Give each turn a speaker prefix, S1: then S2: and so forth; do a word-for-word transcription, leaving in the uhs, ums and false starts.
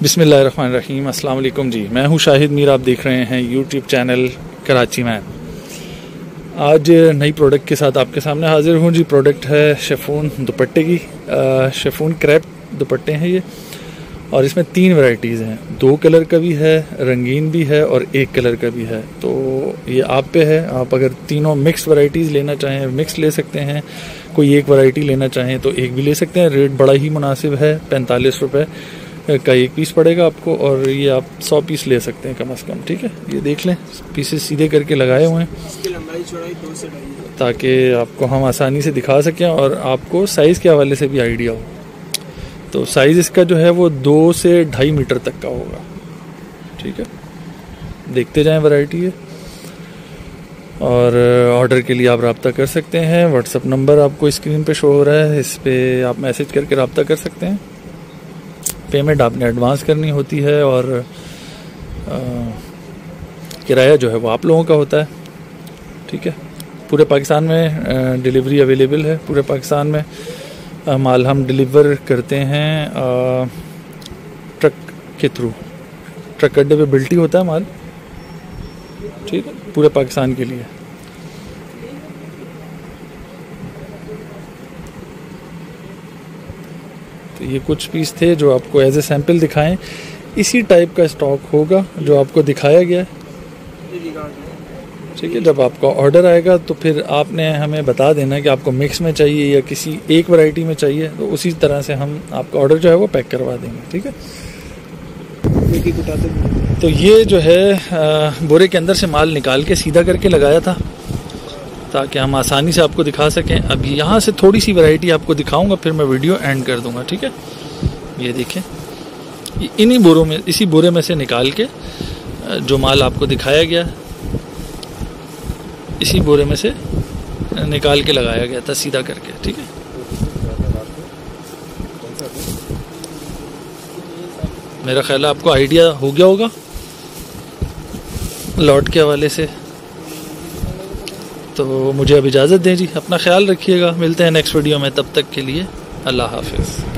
S1: बिस्मिल्लाहिर्रहमानिर्रहीम। अस्सलाम वालेकुम जी, मैं हूं शाहिद मीर। आप देख रहे हैं यूट्यूब चैनल कराची मैन। आज नई प्रोडक्ट के साथ आपके सामने हाजिर हूं जी। प्रोडक्ट है शिफॉन दुपट्टे की, शिफॉन क्रैप दुपट्टे हैं ये, और इसमें तीन वैरायटीज़ हैं। दो कलर का भी है, रंगीन भी है और एक कलर का भी है। तो ये आप पे है, आप अगर तीनों मिक्स वैरायटीज़ लेना चाहें मिक्स ले सकते हैं, कोई एक वैरायटी लेना चाहें तो एक भी ले सकते हैं। रेट बड़ा ही मुनासिब है, पैंतालीस रुपये का एक पीस पड़ेगा आपको, और ये आप सौ पीस ले सकते हैं कम से कम। ठीक है, ये देख लें, पीसेस सीधे करके लगाए हुए हैं,
S2: इसकी लंबाई चौड़ाई दो से ढाई है,
S1: ताकि आपको हम आसानी से दिखा सकें और आपको साइज़ के हवाले से भी आइडिया हो। तो साइज़ इसका जो है वो दो से ढाई मीटर तक का होगा। ठीक है, देखते जाएं वैरायटी है। और ऑर्डर के लिए आप रब्ता कर सकते हैं। व्हाट्सअप नंबर आपको स्क्रीन पे शो हो रहा है, इस पर आप मैसेज करके रब्ता कर सकते हैं। पेमेंट आपने एडवांस करनी होती है, और किराया जो है वो आप लोगों का होता है। ठीक है, पूरे पाकिस्तान में डिलीवरी अवेलेबल है। पूरे पाकिस्तान में आ, माल हम डिलीवर करते हैं आ, ट्रक के थ्रू। ट्रक अड्डे पे बिल्टी होता है माल। ठीक है, पूरे पाकिस्तान के लिए। तो ये कुछ पीस थे जो आपको एज ए सैंपल दिखाएं। इसी टाइप का स्टॉक होगा जो आपको दिखाया गया है। ठीक है, जब आपका ऑर्डर आएगा तो फिर आपने हमें बता देना कि आपको मिक्स में चाहिए या किसी एक वैरायटी में चाहिए, तो उसी तरह से हम आपका ऑर्डर जो है वो पैक करवा देंगे। ठीक है, तो ये जो है बोरे के अंदर से माल निकाल के सीधा करके लगाया था ताकि हम आसानी से आपको दिखा सकें। अब यहाँ से थोड़ी सी वैरायटी आपको दिखाऊंगा, फिर मैं वीडियो एंड कर दूंगा। ठीक है, ये देखें, इन्हीं बोरों में, इसी बोरे में से निकाल के जो माल आपको दिखाया गया, इसी बोरे में से निकाल के लगाया गया था सीधा करके। ठीक है, मेरा ख्याल है आपको आइडिया हो गया होगा लॉट के हवाले से। तो मुझे अब इजाज़त दें जी, अपना ख्याल रखिएगा। मिलते हैं नेक्स्ट वीडियो में, तब तक के लिए अल्लाह हाफिज़।